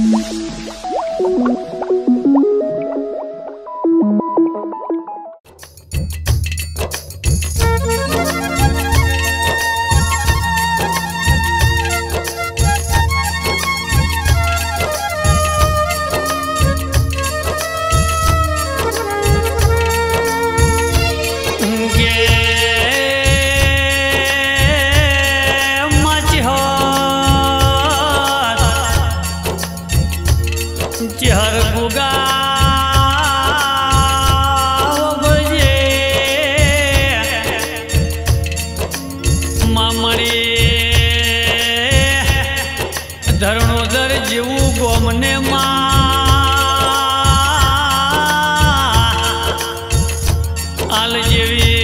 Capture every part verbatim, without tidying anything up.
धरणोदर जेवू गोमने मा आल जेवी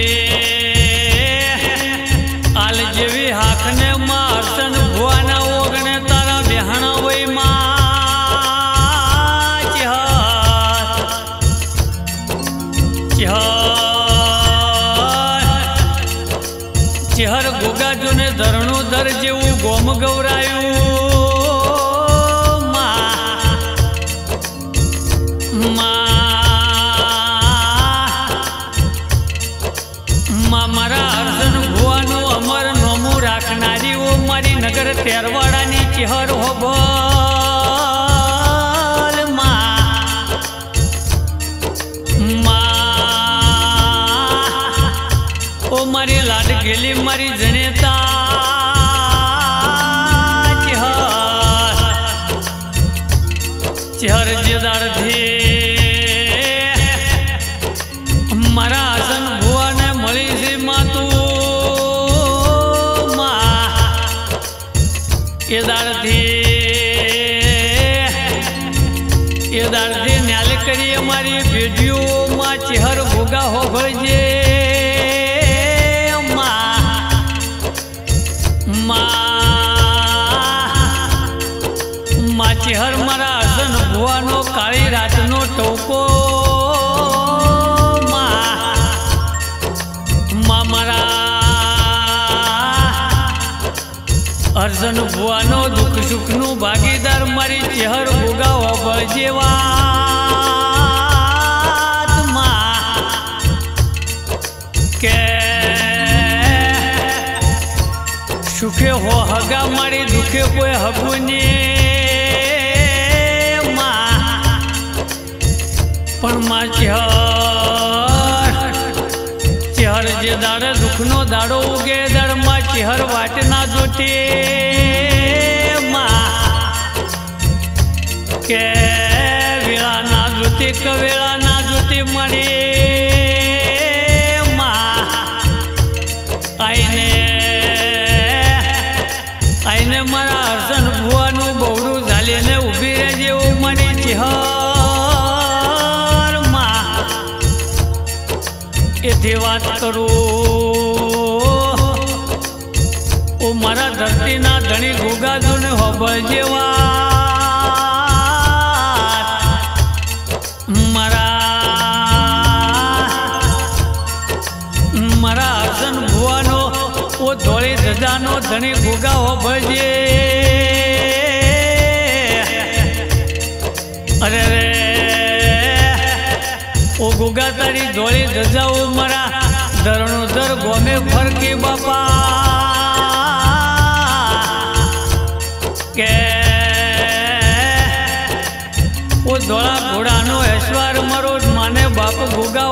आल जेवी हाकने मा अर्सन भुआना ओगने तारा बेहना वही मा चिहार चिहार चिहर गोगा जोने धरणोदर जेवू गोम गौरायू नगर तेरवाड़ा नी चिहर हो बोल माँ ओ मारी लाड गेली मारी जनेता चिहर चिहर जेदार थे मारा आसन भुआ ने मળી से मातू न्याल करी हमारी वीडियो माँ चिहर भोगा हो भजे माँ माँ चिहर मारा हसन भुआनो काली रात नो टोको माँ माँ मारा अर्जन भुआनो दुख सुख नु भागीदार मारी चेहर भोगा बजेवा के सुखे हो हगा मारी दुखे कोई हगुने माँ पण माँ चेहर चेहर जे दाड़े दुख नो दाड़ो उगे दर माँ चेहर वाट ना जोटे माँ के वेला ना जोते कवेला ना जोते मरे माँ आईने आईने मारा हर्षन भुआनु बहुरू झाले ने उभी रे जेवू मरी चेहर माँ एथी बात करू ओ मारा धरती ना धनी गोगा जोने हो बजेवा मारा मारा हसन भुआनो ओ धोली धजानो धनी गोगा हो बजे अरे रे ओ गोगा तारी धोली धजाओ मारा धरणोदर गोमे फरकी बापा के ओ धोला घोड़ा नो ऐश्वर मरो माने बाप गोगाओ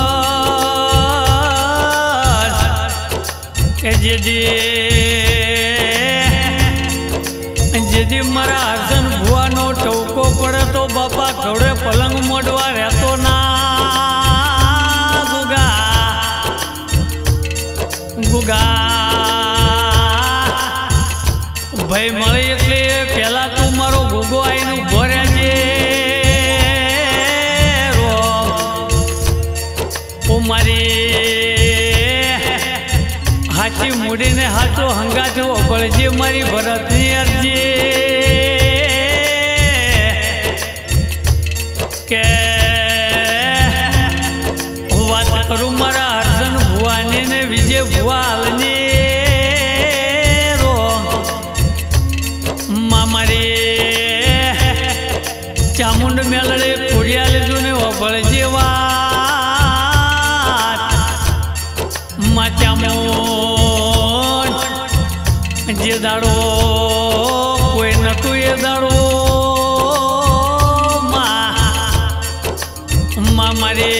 भर के जेदी जेदी मारा हसन भुआ नो टोको पड़े तो बापा थोड़े पलंग मोड़वा रहतो ना गोगा गोगा भाई मळी એટલે પેલા તું મારો ગોગો આઈનું ભર્યા છે રો ઓ મારી હાચી મૂડીને હાચો હંગાથો બળજે મારી ભરતની અરજી કે વાત કરું મારા હર્ષન ભુવાની ને વિજય ભુવા હાલની ચામુંડ મેલડે ખોડિયાલ જૂને વળજે વાત માં ચામુંડ જે દાડો કોઈ નતું એ દાડો માં મારે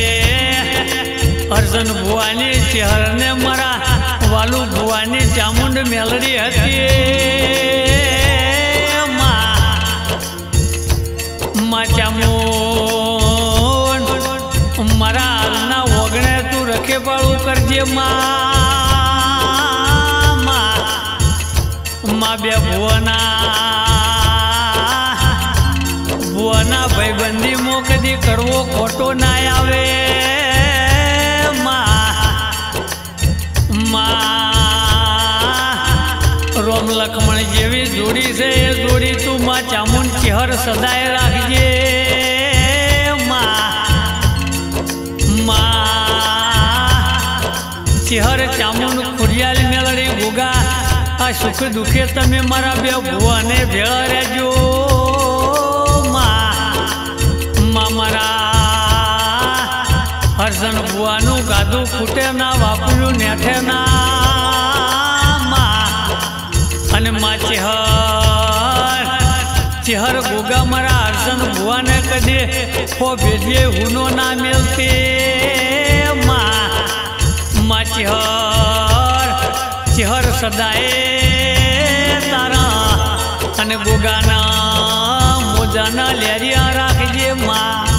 હરસન ભુવાની ચહેરને મારા વાલુ ભુવાની ચામુંડ મેલડી હતી ચામુંડ મારા હાલના વગણે તું રખે પાળું કરજે માં બે ભુવના ભુવના ભાઈબંધી મો કદી કરવો ખોટો ના આવે રોમ લક્ષ્મણ જેવી જોડી છે એ જોડી તું માં ચામુંડ ચહેર સદાય રાખજે ચહેર ચામુંડ ખોડિયાલ મેલડી ભોગા આ સુખ દુખે તમે મારા બે ભુવાને ભેળા રહેજો માં મારા હરસન ભુવાનું ગાધું ફૂટે ના વાપર્યું નેઠે ના અને માં ચહેર ચહેર ગોગા મારા હરસન ભુવાને કદે હો ભેજે હુનો ના મેલતે માં ચહેર ચહેર સદાય તારા અને ગોગાના મોજાના લેરિયા રાખજે માં